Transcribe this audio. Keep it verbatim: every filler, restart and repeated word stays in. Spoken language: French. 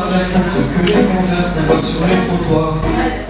la classe que les bons verres qu'on voit sur les trottoirs.